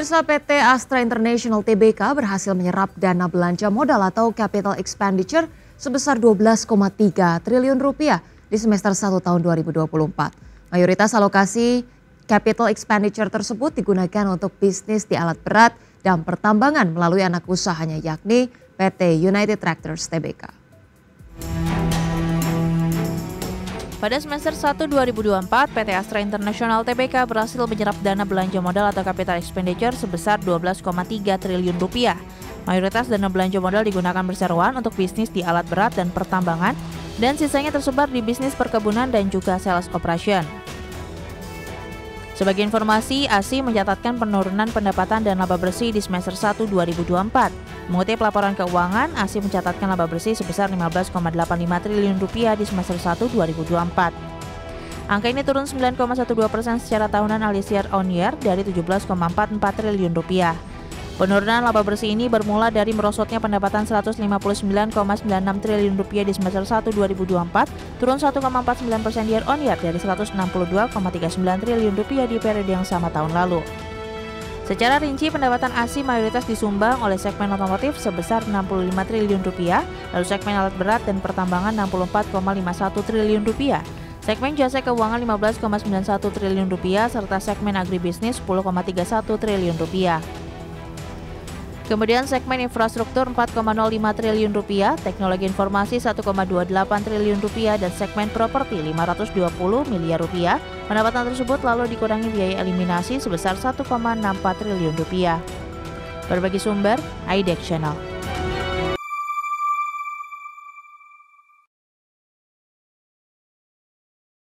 Pemirsa, PT Astra International Tbk berhasil menyerap dana belanja modal atau capital expenditure sebesar 12,3 triliun rupiah di semester 1 tahun 2024. Mayoritas alokasi capital expenditure tersebut digunakan untuk bisnis di alat berat dan pertambangan melalui anak usahanya yakni PT United Tractors Tbk. Pada semester 1 2024, PT Astra International Tbk berhasil menyerap dana belanja modal atau capital expenditure sebesar 12,3 triliun rupiah. Mayoritas dana belanja modal digunakan berseroan untuk bisnis di alat berat dan pertambangan, dan sisanya tersebar di bisnis perkebunan dan juga sales operation. Sebagai informasi, ASI mencatatkan penurunan pendapatan dan laba bersih di semester 1 2024. Mengutip laporan keuangan, ASI mencatatkan laba bersih sebesar 15,85 triliun rupiah di semester 1 2024. Angka ini turun 9,12% secara tahunan alias year on year dari 17,44 triliun rupiah. Penurunan laba bersih ini bermula dari merosotnya pendapatan 159,96 triliun rupiah di semester 1 2024, turun 1,49% year on year dari 162,39 triliun rupiah di periode yang sama tahun lalu. Secara rinci, pendapatan ASI mayoritas disumbang oleh segmen otomotif sebesar 65 triliun rupiah, lalu segmen alat berat dan pertambangan 64,51 triliun rupiah, segmen jasa keuangan 15,91 triliun rupiah, serta segmen agribisnis 10,31 triliun rupiah. Kemudian segmen infrastruktur 4,05 triliun rupiah, teknologi informasi 1,28 triliun rupiah, dan segmen properti 520 miliar rupiah. Pendapatan tersebut lalu dikurangi biaya eliminasi sebesar 1,64 triliun rupiah. Berbagi sumber, IDEX Channel.